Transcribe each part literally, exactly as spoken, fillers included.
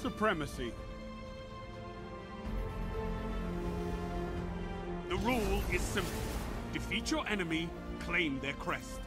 supremacy. The rule is simple. Defeat your enemy, claim their crest.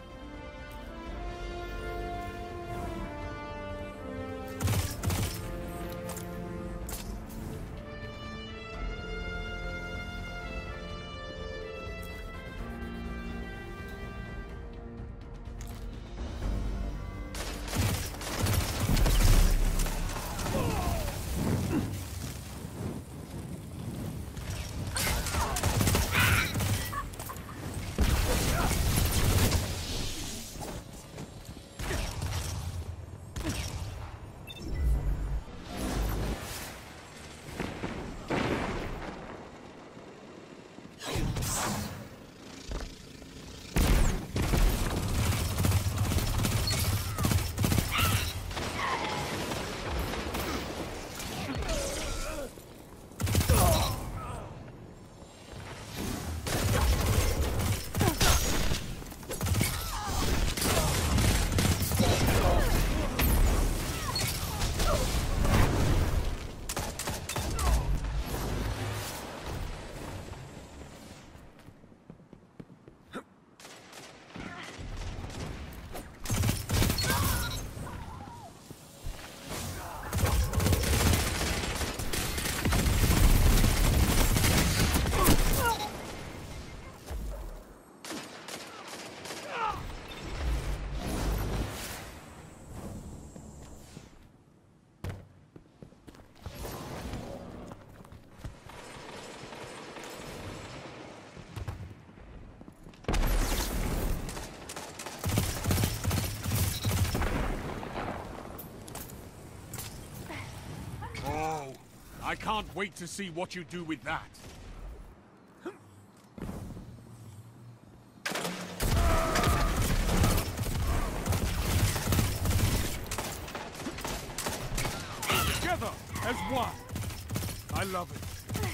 I can't wait to see what you do with that. Together as one. I love it.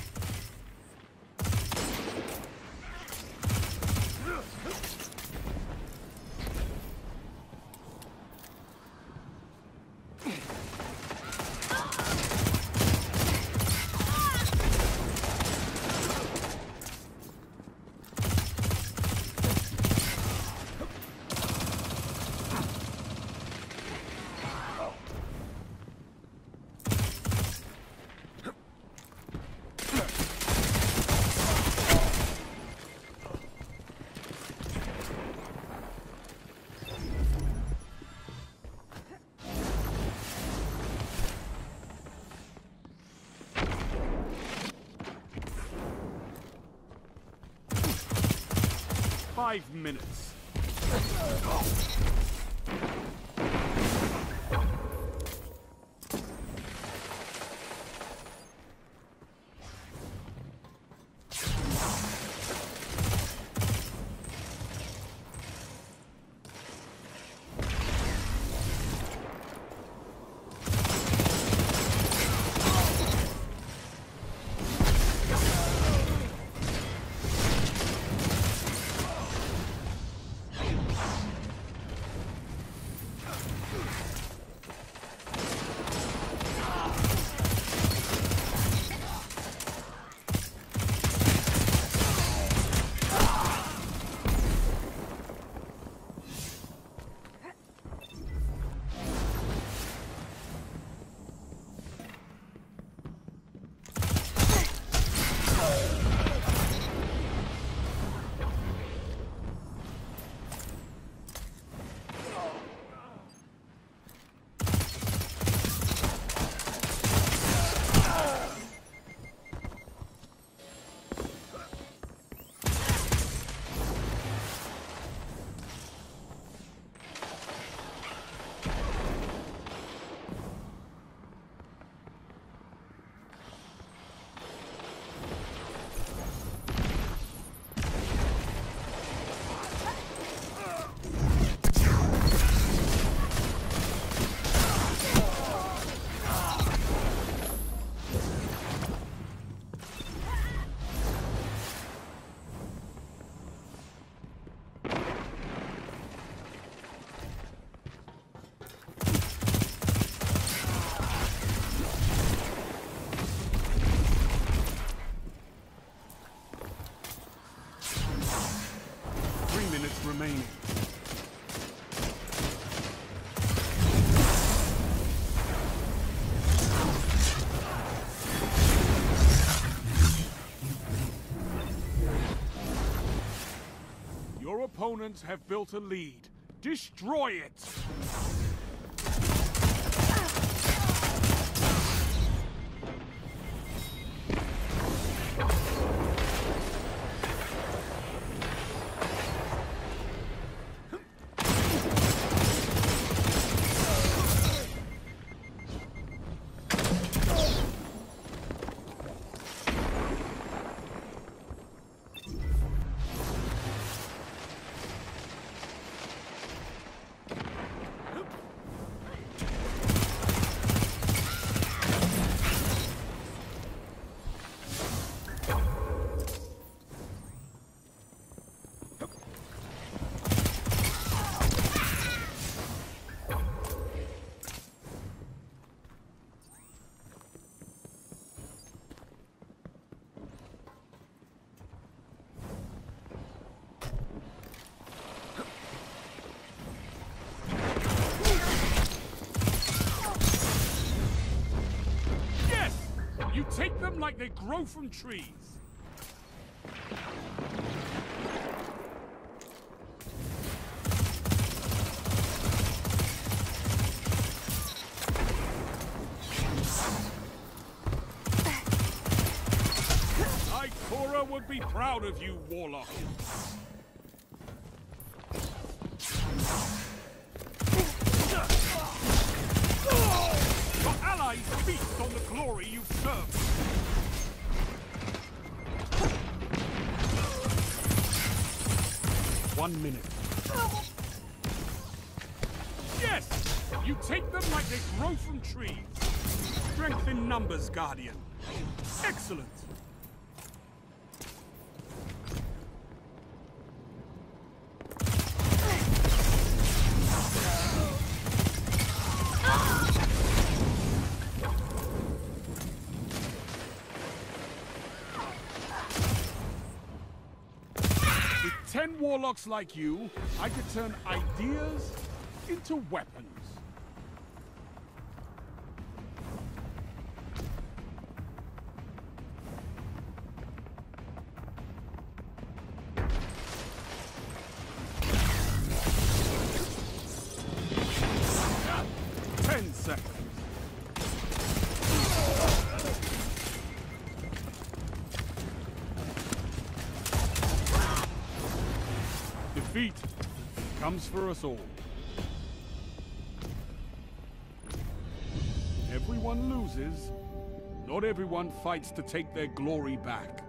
Five minutes. minutes remaining. Your opponents have built a lead. Destroy it! You take them like they grow from trees. Ikora would be proud of you, Warlock. Your allies feast on the glory you've served. One minute. Yes! You take them like they grow from trees. Strength in numbers, Guardian. Excellent! Ten warlocks like you, I could turn ideas into weapons. Ten seconds. Defeat comes for us all. Everyone loses. Not everyone fights to take their glory back.